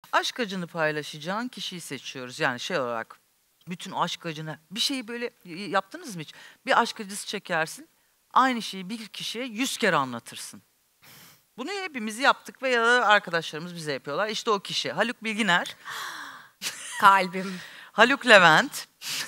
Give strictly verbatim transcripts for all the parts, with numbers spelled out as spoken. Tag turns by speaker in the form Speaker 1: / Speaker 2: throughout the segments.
Speaker 1: Aşk acını paylaşacağın kişiyi seçiyoruz. Yani şey olarak bütün aşk acını bir şeyi böyle yaptınız mı hiç? Bir aşk acısı çekersin. Aynı şeyi bir kişiye yüz kere anlatırsın. Bunu hepimiz yaptık veya arkadaşlarımız bize yapıyorlar. İşte o kişi Haluk Bilginer.
Speaker 2: Kalbim.
Speaker 1: Haluk Levent.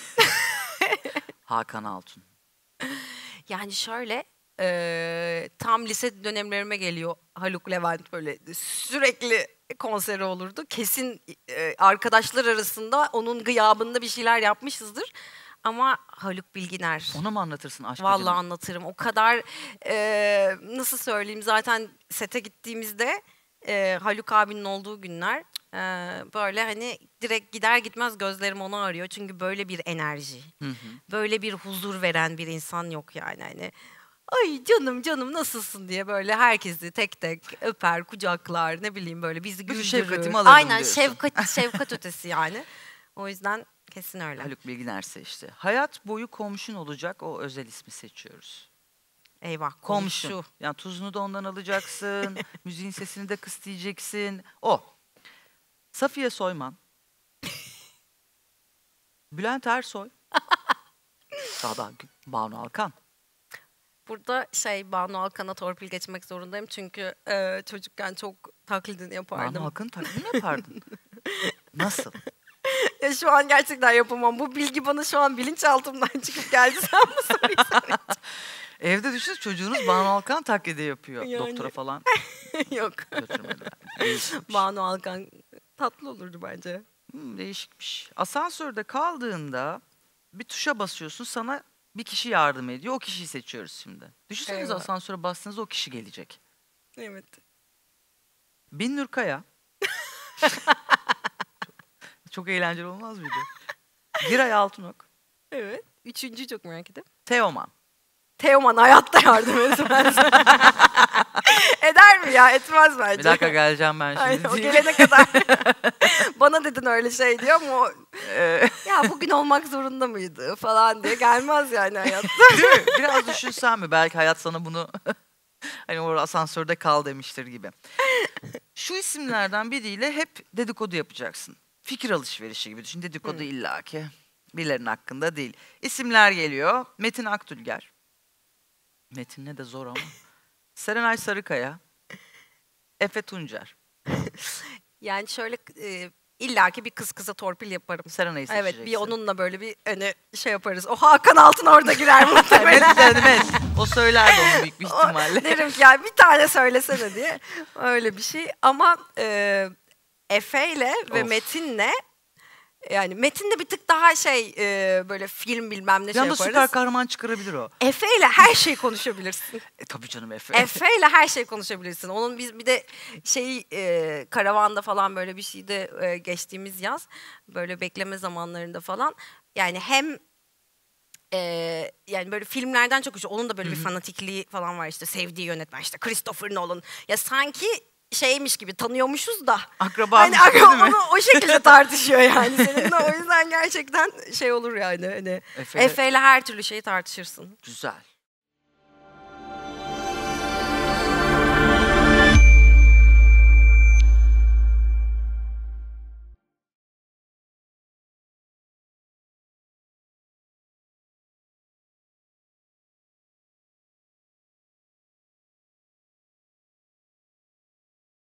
Speaker 1: Hakan Altun.
Speaker 2: Yani şöyle e, tam lise dönemlerime geliyor Haluk Levent, böyle sürekli konseri olurdu. Kesin e, arkadaşlar arasında onun gıyabında bir şeyler yapmışızdır. Ama Haluk Bilginer.
Speaker 1: Ona mı anlatırsın aşk
Speaker 2: Vallahi
Speaker 1: acını?
Speaker 2: anlatırım. O kadar e, nasıl söyleyeyim, zaten sete gittiğimizde e, Haluk abinin olduğu günler e, böyle hani direkt gider gitmez gözlerim onu arıyor. Çünkü böyle bir enerji,
Speaker 1: Hı hı.
Speaker 2: böyle bir huzur veren bir insan yok yani. Hani ay canım canım nasılsın diye böyle herkesi tek tek öper, kucaklar, ne bileyim böyle bizi
Speaker 1: Bütün
Speaker 2: güldürür.
Speaker 1: şefkatimi alırım
Speaker 2: Aynen,
Speaker 1: diyorsun.
Speaker 2: şefkat, şefkat ötesi yani. O yüzden kesin öyle.
Speaker 1: Haluk Bilginer seçti. Hayat boyu komşun olacak o özel ismi seçiyoruz.
Speaker 2: Eyvah,
Speaker 1: Komşun.
Speaker 2: komşu.
Speaker 1: Yani tuzunu da ondan alacaksın. Müziğin sesini de kıs diyeceksin. O. Safiye Soyman. Bülent Ersoy. Daha da Banu Alkan.
Speaker 2: Burada şey Banu Alkan'a torpil geçmek zorundayım çünkü e, çocukken çok taklidini yapardım.
Speaker 1: Banu Alkan'ın taklidini mi yapardın? Nasıl?
Speaker 2: Ya şu an gerçekten yapamam. Bu bilgi bana şu an bilinçaltımdan çıkıp geldi. Sen bu soruyu sorunca.
Speaker 1: Evde düşünün çocuğunuz Banu Alkan taklidi yapıyor.
Speaker 2: Yani.
Speaker 1: Doktora falan
Speaker 2: Yok.
Speaker 1: götürmediler. Değişikmiş.
Speaker 2: Banu Alkan tatlı olurdu bence.
Speaker 1: Hmm, değişikmiş. Asansörde kaldığında bir tuşa basıyorsun, sana bir kişi yardım ediyor. O kişiyi seçiyoruz şimdi. Düşünsenize,
Speaker 2: Eyvah.
Speaker 1: asansöre bastığınızda o kişi gelecek.
Speaker 2: Evet.
Speaker 1: Binnur Kaya. çok, çok eğlenceli olmaz mıydı? Giray Altınok.
Speaker 2: Evet. Üçüncü çok merak ediyorum.
Speaker 1: Teoman.
Speaker 2: Teoman hayatta yardım etmez. Eder mi ya? Etmez bence.
Speaker 1: Bir dakika geleceğim ben şimdi.
Speaker 2: Aynen, o
Speaker 1: diye.
Speaker 2: gelene kadar. Bana dedin öyle şey diyor ama o,
Speaker 1: Ee,
Speaker 2: ya bugün olmak zorunda mıydı falan diye gelmez yani hayatta.
Speaker 1: Değil mi? Biraz düşünsen mi? Belki hayat sana bunu hani orada asansörde kal demiştir gibi. Şu isimlerden biriyle hep dedikodu yapacaksın. Fikir alışverişi gibi düşün. Dedikodu
Speaker 2: Hı.
Speaker 1: illaki. Birilerinin hakkında değil. İsimler geliyor. Metin Akdülger. Metin ne de zor ama. Serenay Sarıkaya. Efe Tuncer.
Speaker 2: Yani şöyle e, illaki bir kız kıza torpil yaparım.
Speaker 1: Serenay'ı seçeceksin.
Speaker 2: Evet, bir onunla böyle bir hani şey yaparız. O Hakan Altun orada girer muhtemelen.
Speaker 1: Evet, evet. O söylerdi onu büyük bir
Speaker 2: O-
Speaker 1: ihtimalle.
Speaker 2: Derim ki ya bir tane söylesene diye. Öyle bir şey. Ama e, Efe'yle ve
Speaker 1: Of.
Speaker 2: Metin'le, yani Metin'le bir tık daha şey e, böyle film bilmem ne
Speaker 1: Bir
Speaker 2: şey
Speaker 1: anda
Speaker 2: yaparız.
Speaker 1: süper kahraman çıkarabilir o.
Speaker 2: Efe'yle her şeyi konuşabilirsin.
Speaker 1: E tabii canım Efe.
Speaker 2: Efe'yle her şeyi konuşabilirsin. Onun biz bir de şey e, karavanda falan böyle bir şeyde e, geçtiğimiz yaz böyle bekleme zamanlarında falan, yani hem e, yani böyle filmlerden çok hoş. Onun da böyle bir fanatikliği falan var, işte sevdiği yönetmen işte Christopher Nolan. Ya sanki şeymiş gibi tanıyormuşuz da.
Speaker 1: Akraba
Speaker 2: Hani
Speaker 1: gibi değil mi?
Speaker 2: onu o şekilde tartışıyor yani seninle. O yüzden gerçekten şey olur yani. Hani
Speaker 1: Efe'yle-
Speaker 2: Efe'yle her türlü şeyi tartışırsın.
Speaker 1: Güzel.